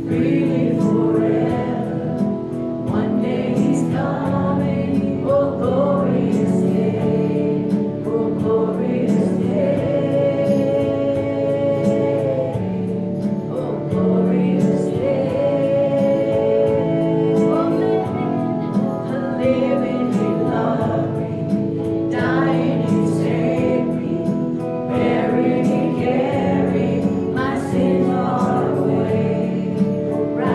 freely forever. One day he's coming, oh glorious day, oh glorious day, oh glorious day. Oh, living he loved me, dying he saved me, buried he carried my sin far away.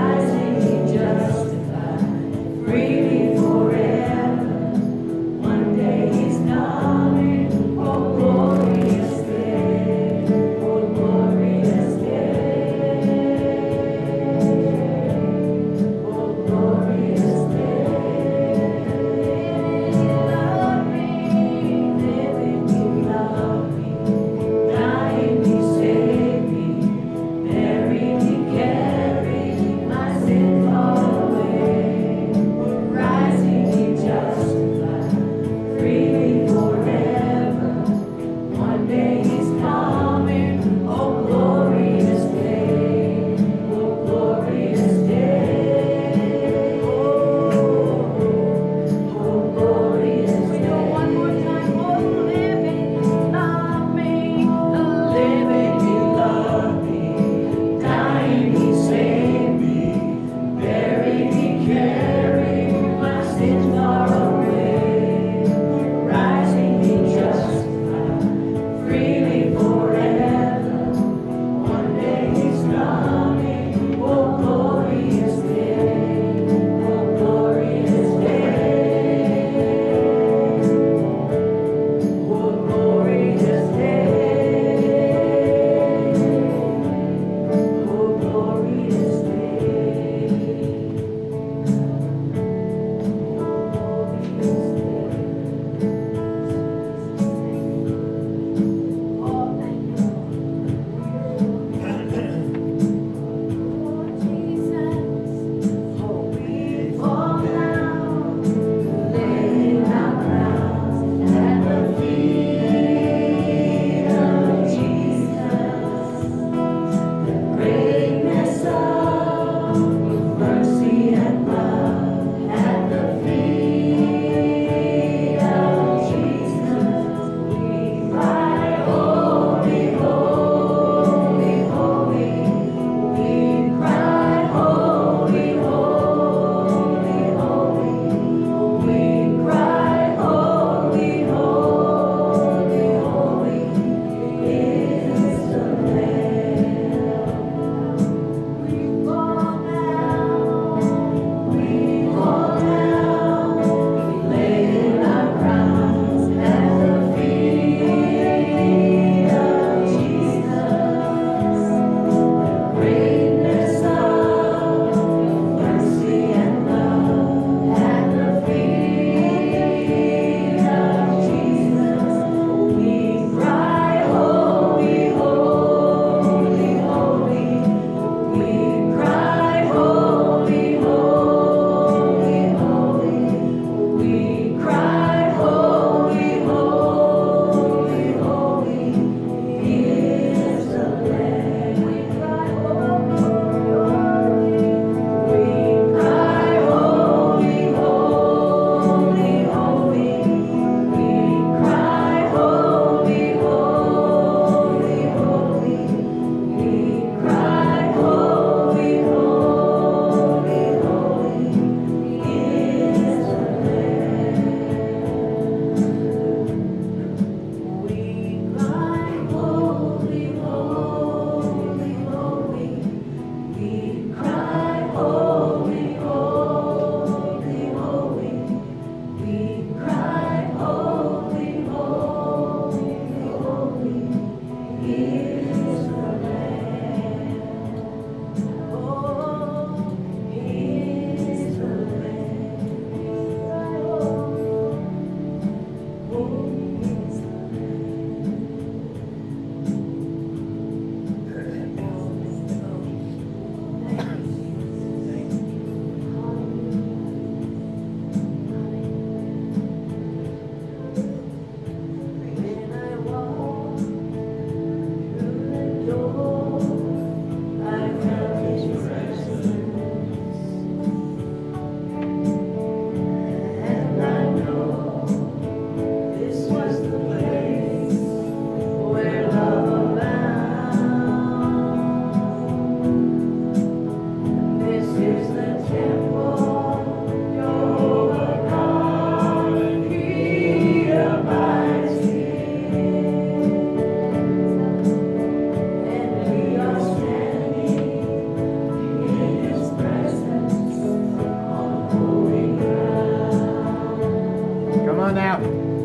one out.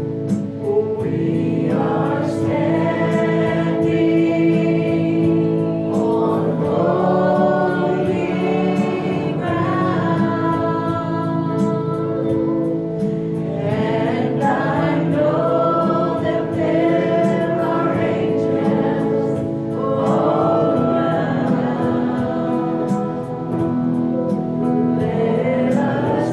We are standing on holy ground, and I know that there are angels all around. Let us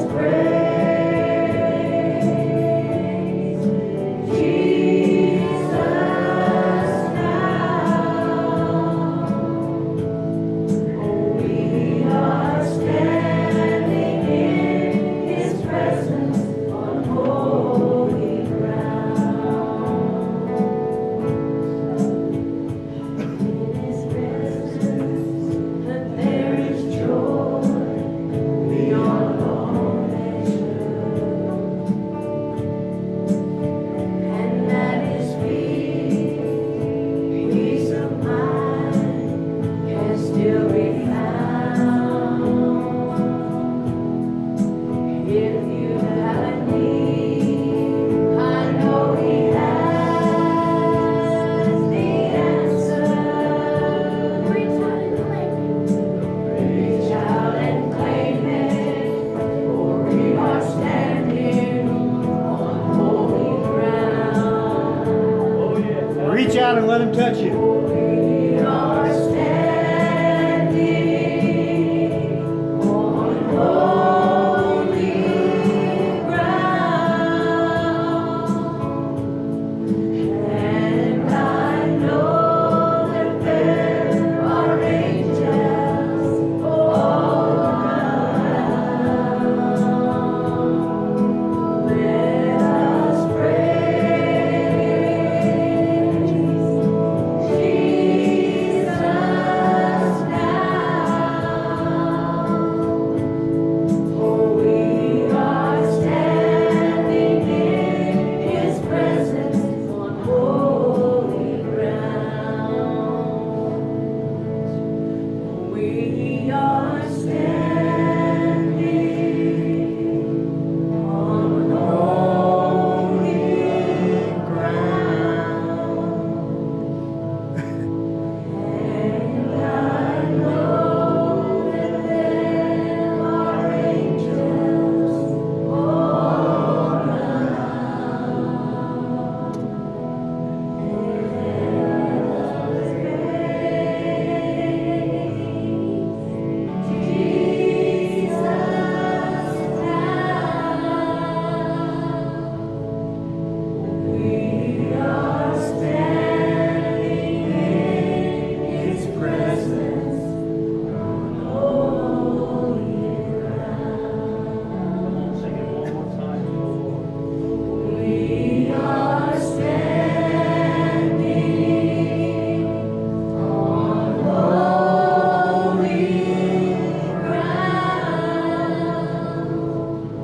praise Jesus now. Oh, we are standing in His presence on holy ground. In His presence, that there is joy beyond all measure, and that His peace of mind can still be found. If you have a need, I know He has the answer. Reach out and claim it, for we are standing on holy ground. Reach out and let him touch you. We are standing on holy ground, and I know that there are angels all around. Let us praise Jesus now. Oh, we are standing in His presence on holy ground. We are standing on holy ground. And I know that there are angels all around. Jesus now. We are standing in His presence on holy ground. Sing it one more time, Lord. We are standing on holy ground,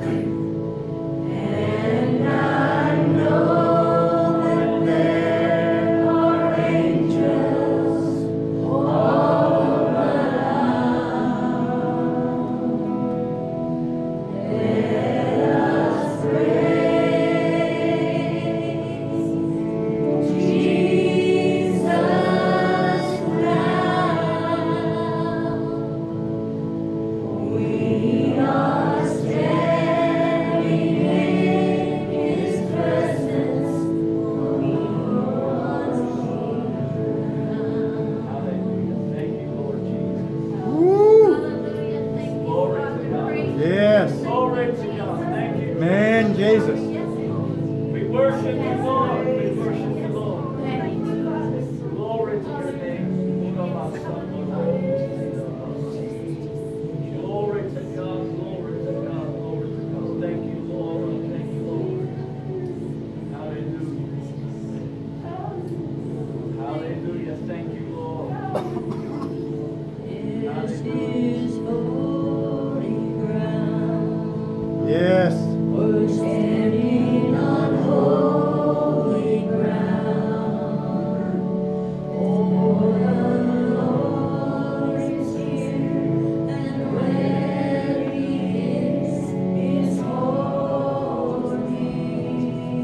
and I know that there are angels all around. Let us praise Jesus now. We are standing in His presence on holy ground. Hallelujah. Thank you, Lord Jesus. Woo! Glory to God. Yes. Glory to God. Thank you. Man, Jesus. We worship you, Lord. We worship you, Lord. Glory to your name. Glory to God. Glory to God. Glory to God. Thank you, Lord. Thank you, Lord. Hallelujah. Hallelujah. Thank you, Lord. This is holy ground. Yes. We're standing on holy ground. Oh, the Lord is here, and where He is holy.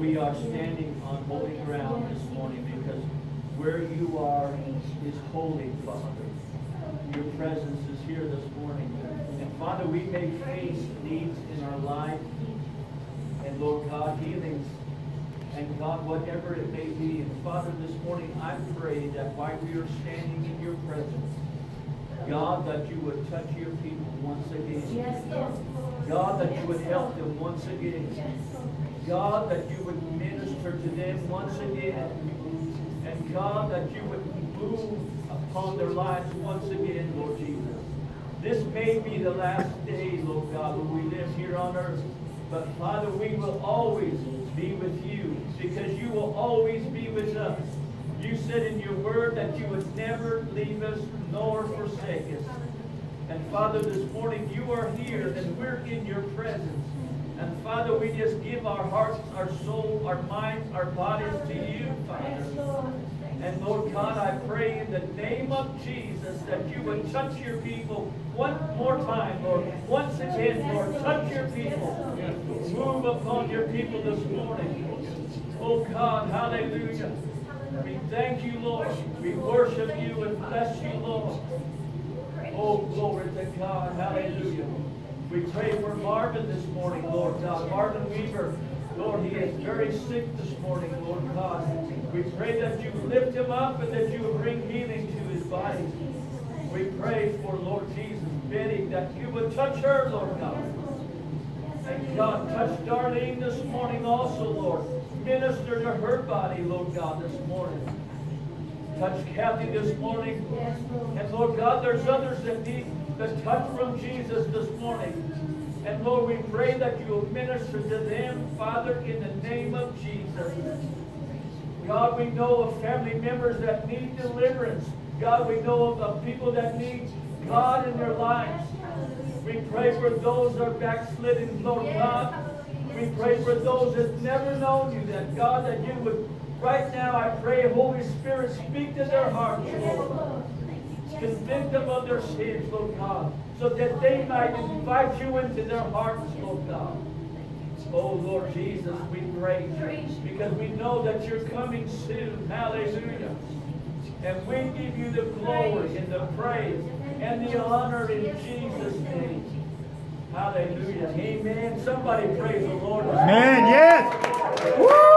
we are standing on holy ground this morning because where you are is holy, Father. Your presence is here this morning. And Father, we may face needs in our life. And Lord God, healings. And God, whatever it may be. And Father, this morning I pray that while we are standing in your presence, God, that you would touch your people once again. Yes, Lord. God, that you would help them once again. God, that you would minister to them once again. And God, that you would move upon their lives once again, Lord Jesus. This may be the last day, Lord God, when we live here on earth. But Father, we will always be with you because you will always be with us. You said in your word that you would never leave us nor forsake us. And Father, this morning you are here and we're in your presence. And Father, we just give our hearts, our soul, our minds, our bodies to you, Father. And Lord God, I pray in the name of Jesus that you would touch your people one more time, Lord. Once again, Lord, touch your people. Move upon your people this morning. Oh God, hallelujah. We thank you, Lord. We worship you and bless you, Lord. Oh, glory to God. Hallelujah. We pray for Marvin this morning, Lord God. Marvin Weaver, Lord, he is very sick this morning, Lord God. We pray that you lift him up and that you will bring healing to his body. We pray for, Lord Jesus, Betty, that you would touch her, Lord God. And God, touch Darlene this morning also, Lord. Minister to her body, Lord God, this morning. Touch Kathy this morning. And Lord God, there's others that need the touch from Jesus this morning. And Lord, we pray that you will minister to them, Father, in the name of Jesus. God, we know of family members that need deliverance. God, we know of people that need God in their lives. We pray for those that are backslidden, Lord God. We pray for those that have never known you, that God, that you would, right now, I pray, Holy Spirit, speak to their hearts, Lord. Convict them of their sins, Lord God, so that they might invite you into their hearts, Lord God. Oh, Lord Jesus, we praise you because we know that you're coming soon. Hallelujah. And we give you the glory and the praise and the honor in Jesus' name. Hallelujah. Amen. Somebody praise the Lord. Man, yes. Woo!